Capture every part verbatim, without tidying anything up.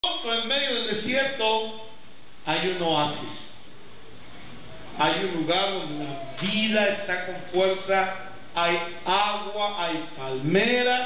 En medio del desierto hay un oasis, hay un lugar donde la vida está con fuerza, hay agua, hay palmeras,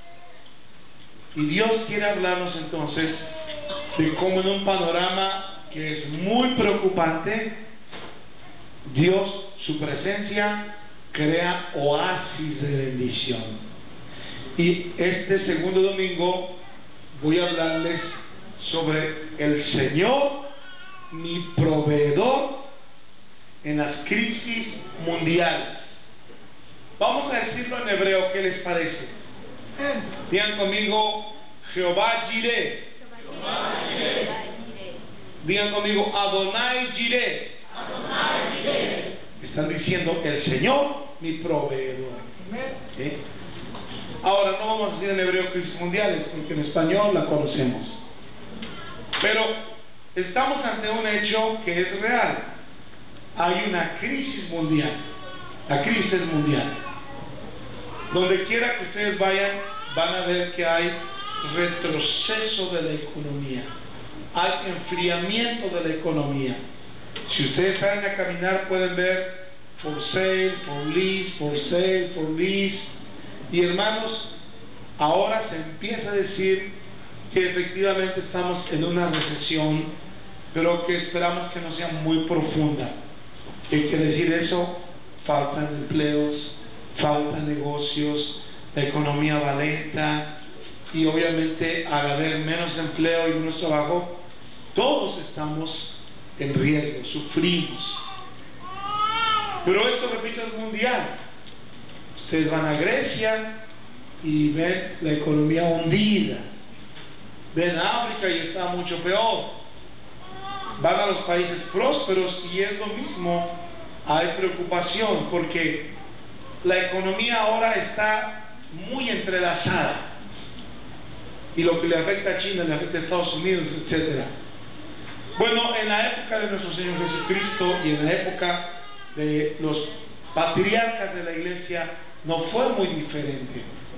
y Dios quiere hablarnos entonces de cómo en un panorama que es muy preocupante, Dios, su presencia, crea oasis de bendición. Y este segundo domingo voy a hablarles sobre el Señor, mi proveedor en las crisis mundiales. Vamos a decirlo en hebreo, ¿qué les parece? Digan conmigo, Jehová Jireh. Digan conmigo, Adonai Jireh. Están diciendo, el Señor, mi proveedor. ¿Sí? Ahora, no vamos a decir en hebreo crisis mundiales, porque en español la conocemos. Pero estamos ante un hecho que es real. Hay una crisis mundial. La crisis mundial. Donde quiera que ustedes vayan, van a ver que hay retroceso de la economía. Hay enfriamiento de la economía. Si ustedes salen a caminar, pueden ver for sale, for lease, for sale, for lease. Y hermanos, ahora se empieza a decir que efectivamente estamos en una recesión, pero que esperamos que no sea muy profunda. ¿Qué quiere decir eso? Faltan empleos, faltan negocios, la economía va lenta, y obviamente al haber menos empleo y menos trabajo, todos estamos en riesgo, sufrimos. Pero esto, repito, es mundial. Ustedes van a Grecia y ven la economía hundida. Ven a África y está mucho peor. Van a los países prósperos y es lo mismo. Hay preocupación porque la economía ahora está muy entrelazada. Y lo que le afecta a China, le afecta a Estados Unidos, etcétera. Bueno, en la época de nuestro Señor Jesucristo y en la época de los patriarcas de la iglesia, no fue muy diferente.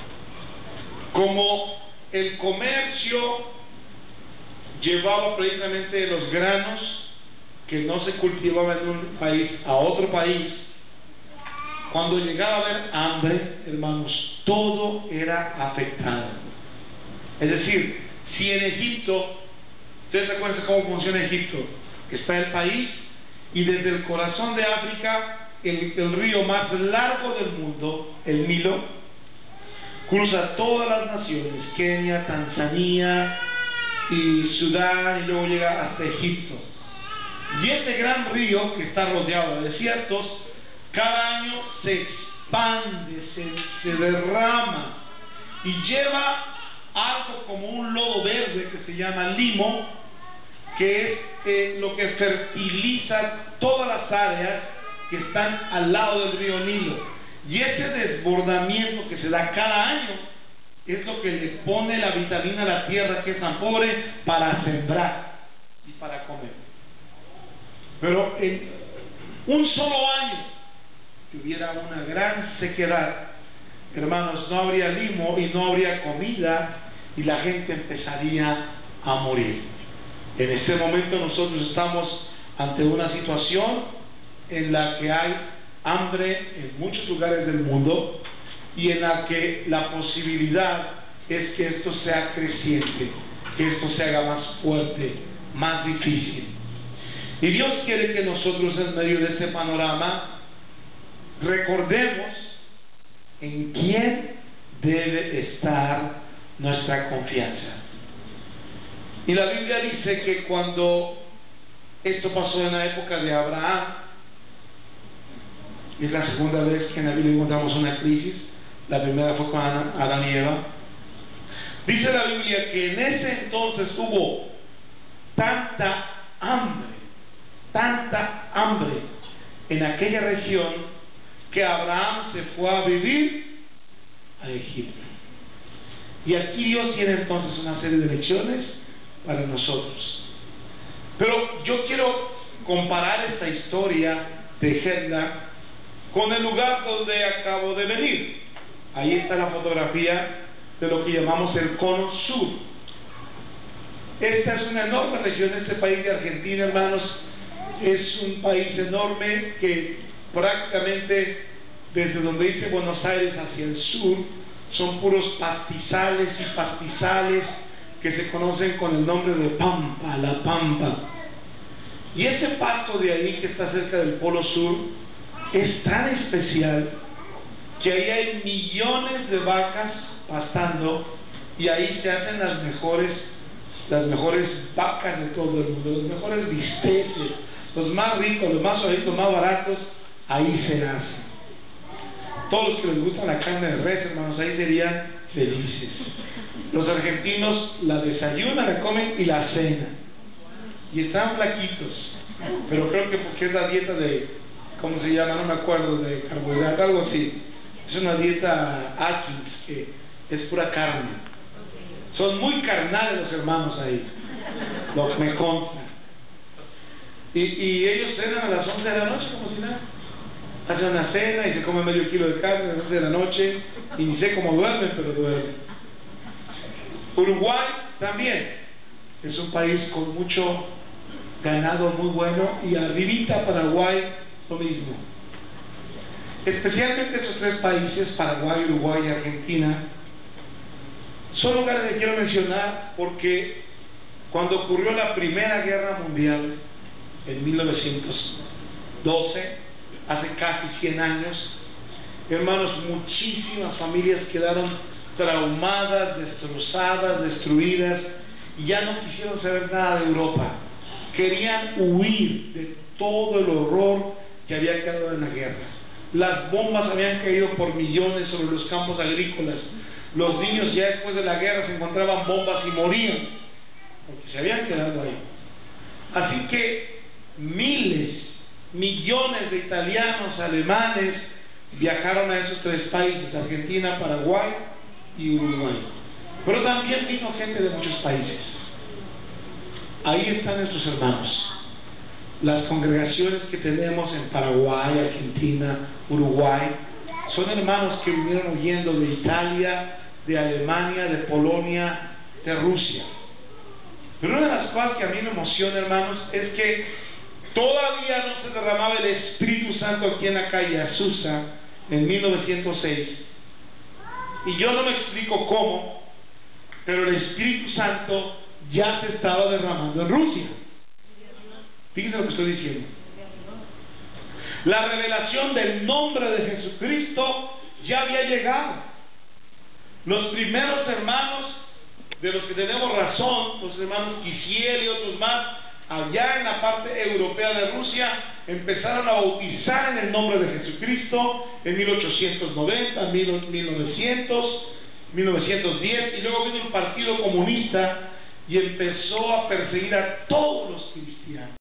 Como el comercio llevaba precisamente los granos que no se cultivaban en un país a otro país, cuando llegaba a haber hambre, hermanos, todo era afectado. Es decir, si en Egipto, ustedes se acuerdan cómo funciona Egipto, está el país y desde el corazón de África, el, el río más largo del mundo, el Nilo, cruza todas las naciones, Kenia, Tanzania y Sudán, y luego llega hasta Egipto. Y este gran río, que está rodeado de desiertos, cada año se expande, se, se derrama y lleva algo como un lodo verde que se llama limo, que es eh, lo que fertiliza todas las áreas que están al lado del río Nilo. Y ese desbordamiento que se da cada año es lo que le pone la vitamina a la tierra que es tan pobre para sembrar y para comer. Pero en un solo año que hubiera una gran sequedad, hermanos, no habría limo y no habría comida y la gente empezaría a morir. En este momento nosotros estamos ante una situación en la que hay hambre en muchos lugares del mundo y en la que la posibilidad es que esto sea creciente, que esto se haga más fuerte, más difícil. Y Dios quiere que nosotros en medio de este panorama recordemos en quién debe estar nuestra confianza. Y la Biblia dice que cuando esto pasó en la época de Abraham, es la segunda vez que en la Biblia encontramos una crisis. La primera fue con Adán y Eva. Dice la Biblia que en ese entonces hubo tanta hambre, tanta hambre en aquella región, que Abraham se fue a vivir a Egipto. Y aquí Dios tiene entonces una serie de lecciones para nosotros. Pero yo quiero comparar esta historia de Gedla con el lugar donde acabo de venir. Ahí está la fotografía de lo que llamamos el cono sur. Esta es una enorme región, este país de Argentina, hermanos, es un país enorme que prácticamente desde donde dice Buenos Aires hacia el sur son puros pastizales y pastizales que se conocen con el nombre de Pampa, la Pampa. Y ese pasto de ahí que está cerca del Polo Sur es tan especial que ahí hay millones de vacas pastando y ahí se hacen las mejores las mejores vacas de todo el mundo, los mejores bisteces, los más ricos, los más suavitos, los más baratos, ahí se hacen. Todos los que les gusta la carne de res, hermanos, ahí serían felices. Los argentinos la desayunan, la comen y la cenan. Y están flaquitos. Pero creo que porque es la dieta de, ¿cómo se llama? No me acuerdo, de carbohidratos, algo así. Es una dieta Atkins, que es pura carne. Son muy carnales los hermanos ahí. Lo me consta. Y, y ellos cenan a las once de la noche como si nada. Hacen una cena y se comen medio kilo de carne a las once de la noche y ni sé cómo duermen, pero duermen. Uruguay también es un país con mucho ganado muy bueno, y arribita Paraguay lo mismo. Especialmente esos tres países, Paraguay, Uruguay y Argentina, son lugares que quiero mencionar porque cuando ocurrió la Primera Guerra Mundial en mil novecientos doce, hace casi cien años, hermanos, muchísimas familias quedaron traumadas, destrozadas, destruidas, y ya no quisieron saber nada de Europa. Querían huir de todo el horror que había quedado en la guerra. Las bombas habían caído por millones sobre los campos agrícolas. Los niños ya después de la guerra se encontraban bombas y morían, porque se habían quedado ahí. Así que miles, millones de italianos, alemanes, viajaron a esos tres países, Argentina, Paraguay y Uruguay. Pero también vino gente de muchos países. Ahí están nuestros hermanos. Las congregaciones que tenemos en Paraguay, Argentina, Uruguay, son hermanos que vinieron huyendo de Italia, de Alemania, de Polonia, de Rusia. Pero una de las cosas que a mí me emociona, hermanos, es que todavía no se derramaba el Espíritu Santo aquí en la calle Azusa en mil novecientos seis. Y yo no me explico cómo, pero el Espíritu Santo ya se estaba derramando en Rusia. Fíjense lo que estoy diciendo. La revelación del nombre de Jesucristo ya había llegado. Los primeros hermanos, de los que tenemos razón, los hermanos Kisiel y otros más, allá en la parte europea de Rusia, empezaron a bautizar en el nombre de Jesucristo en mil ochocientos noventa, mil novecientos, mil novecientos diez, y luego vino el Partido Comunista y empezó a perseguir a todos los cristianos.